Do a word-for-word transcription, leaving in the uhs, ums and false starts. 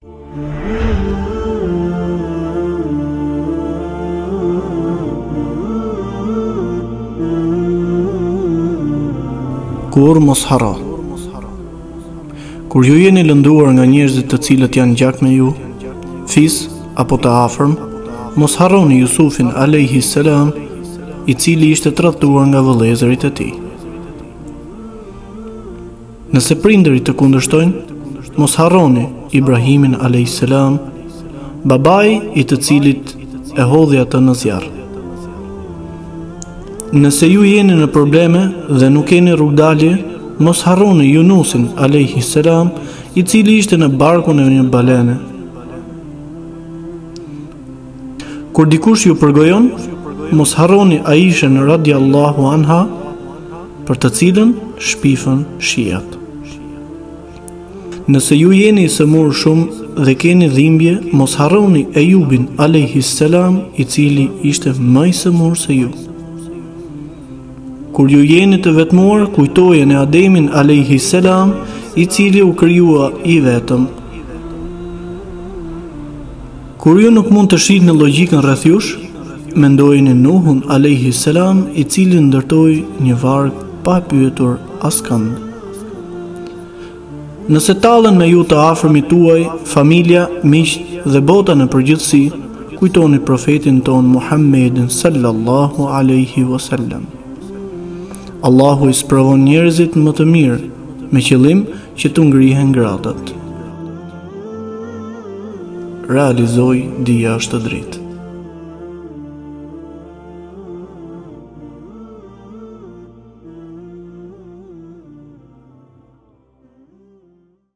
Kur mos haro. Kur ju jeni lënduar nga njerëzit të cilët janë gjak me ju, fis apo të afërm, mos harroni Jusufin alayhi salam, i cili ishte tradhtuar nga vëllezërit e tij. Nëse prindërit të kundërshtojnë, mos harroni Ibrahimin alayhi salam, babai i të cilit e hodhi atë në zjarr. Nëse ju jeni në probleme dhe nuk keni rrugdalje, mos harroni Yunusin alayhi salam, i cili ishte në barkun e një balene. Kur dikush ju përgojon, mos harroni Aishën radiallahu anha, për të cilën shpifën shijat. Nëse ju jeni i sëmur shumë dhe keni dhimbje, mos harroni Ejubin alayhi salam, i cili ishte më i sëmur se ju. Kur ju jeni të vetmuar, kujtojeni Ademin alayhi salam, i cili u krijua i vetëm. Kur ju nuk mund të shihni logjikën rreth jush, mendojeni Nuhun alayhi salam, i cili ndërtoi një varg pa pyetur askënd. Nëse tallen me ju të afërmit tuaj, familja, miq dhe bota në përgjithësi, kujtoni profetin ton Muhammedin sallallahu alaihi wasallam. Allahu i sprovon njerëzit më të mirë, me qëllim që të ngrihen gradat. Realizoj Dia është dritë.